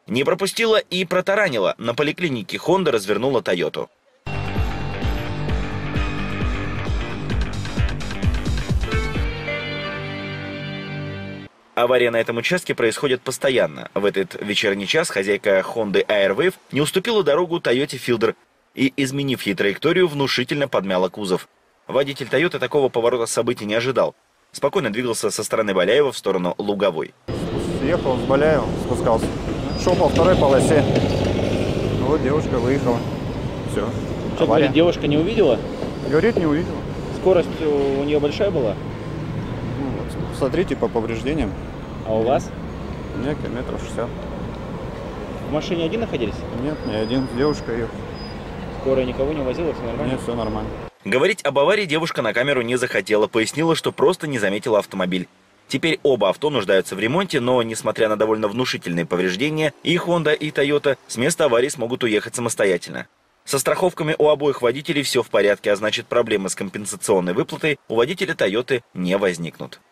Не пропустила и протаранила. На поликлинике Honda развернула Toyota. Авария на этом участке происходит постоянно. В этот вечерний час хозяйка Honda Airwave не уступила дорогу Toyota Fielder и, изменив ей траекторию, внушительно подмяла кузов. Водитель Toyota такого поворота событий не ожидал. Спокойно двигался со стороны Баляева в сторону Луговой. Ехал с Баляева, спускался. Шел по второй полосе. Вот девушка выехала. Все. Что говорит, девушка не увидела? Говорит, не увидела. Скорость у нее большая была? Ну, вот, смотрите по повреждениям. А у вас? У меня километров 60. В машине один находились? Нет, не один. Девушка ехала. Скорая никого не возила, все нормально? Нет, все нормально. Говорить об аварии девушка на камеру не захотела, пояснила, что просто не заметила автомобиль. Теперь оба авто нуждаются в ремонте, но, несмотря на довольно внушительные повреждения, и Honda, и Toyota с места аварии смогут уехать самостоятельно. Со страховками у обоих водителей все в порядке, а значит, проблемы с компенсационной выплатой у водителя Toyota не возникнут.